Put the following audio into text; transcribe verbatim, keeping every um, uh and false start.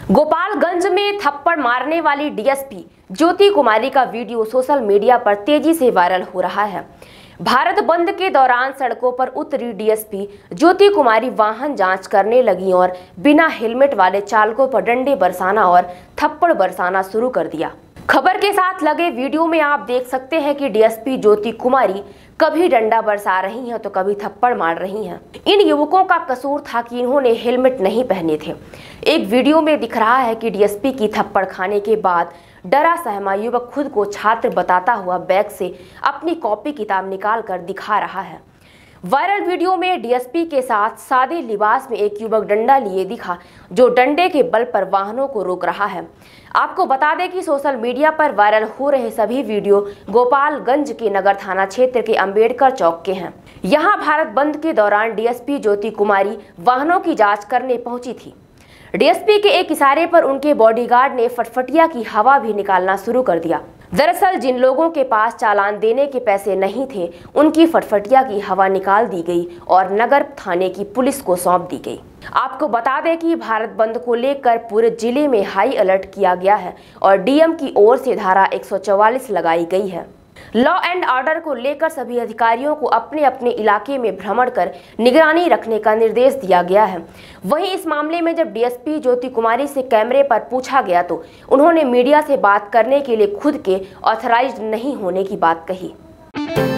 गोपालगंज में थप्पड़ मारने वाली डीएसपी ज्योति कुमारी का वीडियो सोशल मीडिया पर तेजी से वायरल हो रहा है। भारत बंद के दौरान सड़कों पर उतरी डीएसपी ज्योति कुमारी वाहन जांच करने लगी और बिना हेलमेट वाले चालकों पर डंडे बरसाना और थप्पड़ बरसाना शुरू कर दिया। खबर के साथ लगे वीडियो में आप देख सकते हैं कि डीएसपी ज्योति कुमारी कभी डंडा बरसा रही हैं तो कभी थप्पड़ मार रही हैं। इन युवकों का कसूर था कि इन्होंने हेलमेट नहीं पहने थे। एक वीडियो में दिख रहा है कि डीएसपी की थप्पड़ खाने के बाद डरा सहमा युवक खुद को छात्र बताता हुआ बैग से अपनी कॉपी किताब निकाल कर दिखा रहा है। वायरल वीडियो में डीएसपी के साथ सादे लिबास में एक युवक डंडा लिए दिखा, जो डंडे के बल पर वाहनों को रोक रहा है। आपको बता दें कि सोशल मीडिया पर वायरल हो रहे सभी वीडियो गोपालगंज के नगर थाना क्षेत्र के अंबेडकर चौक के हैं। यहां भारत बंद के दौरान डीएसपी ज्योति कुमारी वाहनों की जांच करने पहुंची थी। डीएसपी के एक इशारे पर उनके बॉडीगार्ड ने फटफटिया की हवा भी निकालना शुरू कर दिया। दरअसल जिन लोगों के पास चालान देने के पैसे नहीं थे, उनकी फटफटिया की हवा निकाल दी गई और नगर थाने की पुलिस को सौंप दी गई। आपको बता दें कि भारत बंद को लेकर पूरे जिले में हाई अलर्ट किया गया है और डीएम की ओर से धारा एक सौ चौवालीस लगाई गई है। लॉ एंड ऑर्डर को लेकर सभी अधिकारियों को अपने अपने इलाके में भ्रमण कर निगरानी रखने का निर्देश दिया गया है। वहीं इस मामले में जब डीएसपी ज्योति कुमारी से कैमरे पर पूछा गया तो उन्होंने मीडिया से बात करने के लिए खुद के ऑथराइज्ड नहीं होने की बात कही।